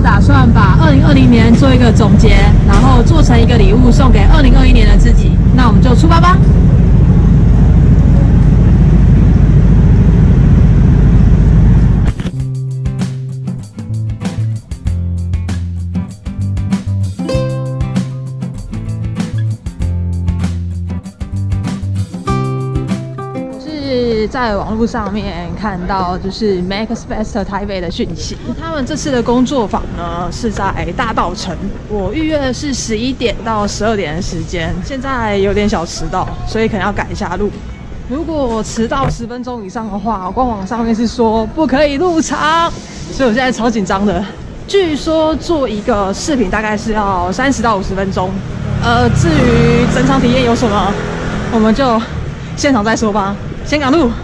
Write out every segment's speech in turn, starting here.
打算把2020年做一个总结，然后做成一个礼物送给2021年的自己。那我们就出发吧！在网络上面看到就是 MakeSpace 台北的讯息，他们这次的工作坊呢是在大稻埕，我预约的是11点到12点的时间，现在有点小迟到，所以可能要改一下路。如果我迟到10分钟以上的话，官网上面是说不可以入场，所以我现在超紧张的。据说做一个视频大概是要30到50分钟，至于整场体验有什么，我们就现场再说吧。先赶路。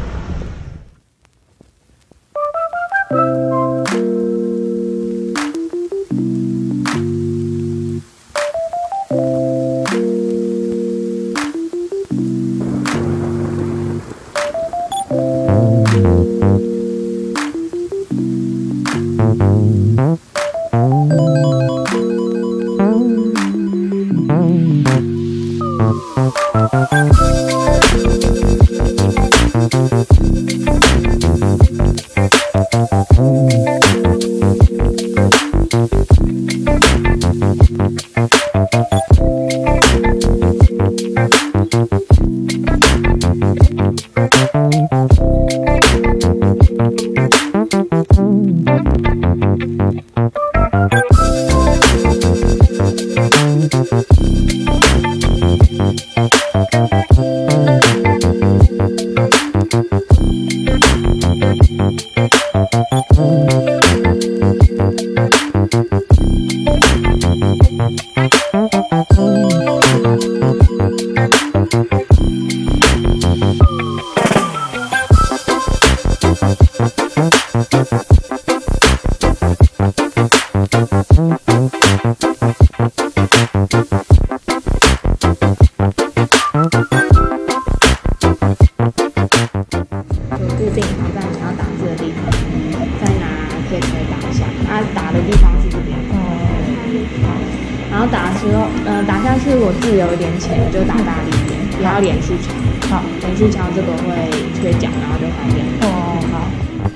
打下去我自己有一点浅，就打大力一点，不要连续敲。好，连续敲这个会缺角，然后就发现。哦，好。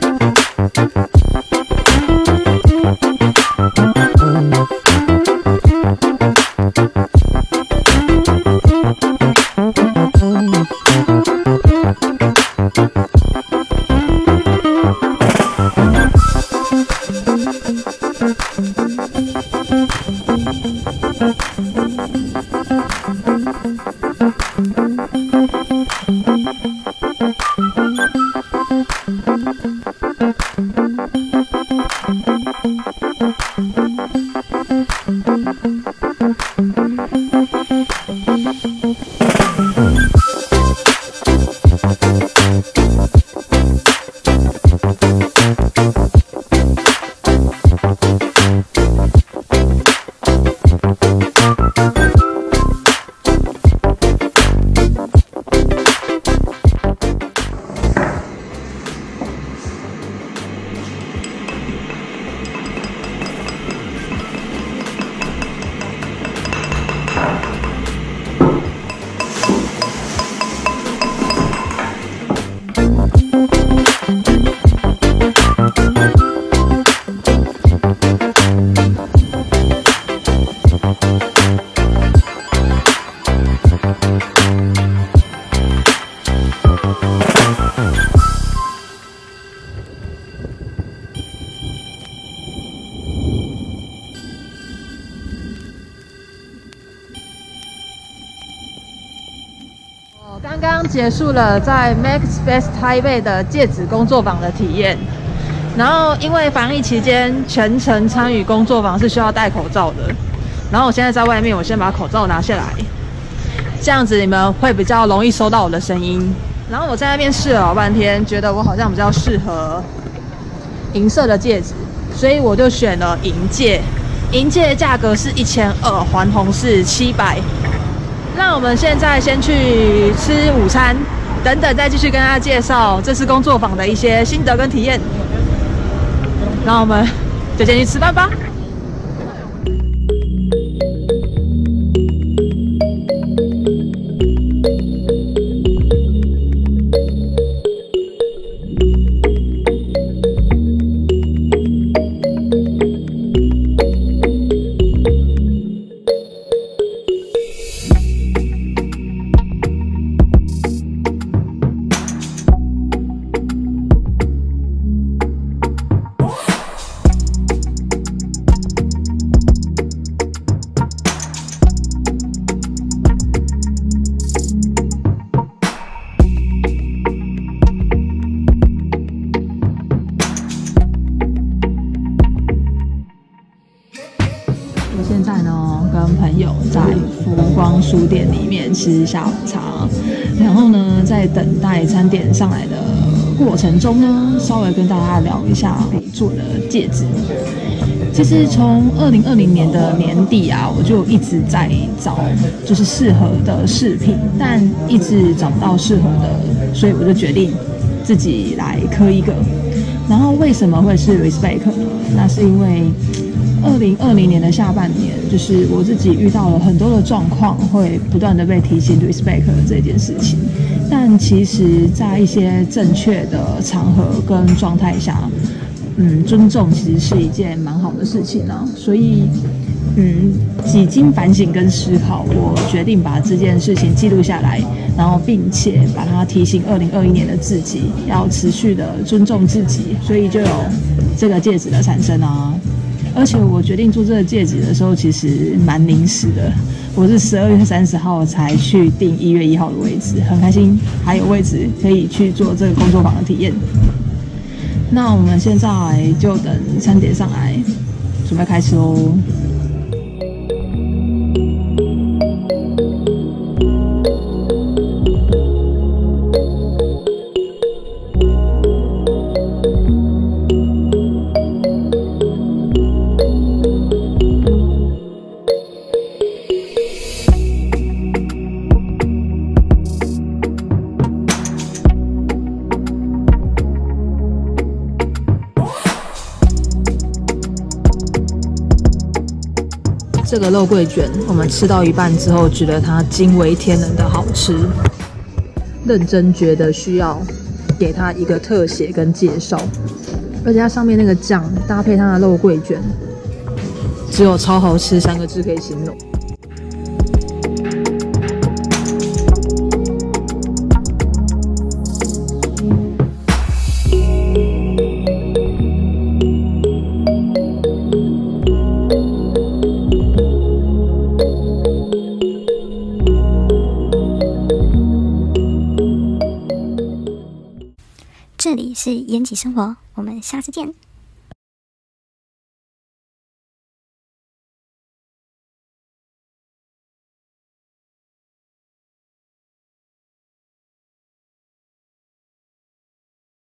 刚刚结束了在 MakeSpace 台北的戒指工作坊的体验，然后因为防疫期间全程参与工作坊是需要戴口罩的，然后我现在在外面，我先把口罩拿下来，这样子你们会比较容易收到我的声音。然后我在那边试了老半天，觉得我好像比较适合银色的戒指，所以我就选了银戒。银戒的价格是1200，环红是700。那我们现在先去吃午餐，等等再继续跟大家介绍这次工作坊的一些心得跟体验。然后我们就先去吃饭吧。 现在呢，跟朋友在福光书店里面吃下午茶，然后呢，在等待餐点上来的过程中呢，稍微跟大家聊一下可以做的戒指。其实从2020年的年底啊，我就一直在找就是适合的饰品，但一直找不到适合的，所以我就决定自己来刻一个。然后为什么会是 Respect 呢？那是因为2020年的下半年，就是我自己遇到了很多的状况，会不断的被提醒 respect 这件事情。但其实，在一些正确的场合跟状态下，尊重其实是一件蛮好的事情啊。所以，几经反省跟思考，我决定把这件事情记录下来，然后并且把它提醒2021年的自己，要持续的尊重自己。所以就有这个戒指的产生啊。而且我决定做这个戒指的时候，其实蛮临时的。我是12月30号才去订1月1号的位置，很开心还有位置可以去做这个工作坊的体验。那我们现在就等餐点上来，准备开吃哦。这个肉桂卷，我们吃到一半之后，觉得它惊为天人的好吃，认真觉得需要给它一个特写跟介绍。而且它上面那个酱搭配它的肉桂卷，只有超好吃3个字可以形容。 这里是延吉生活，我们下次见。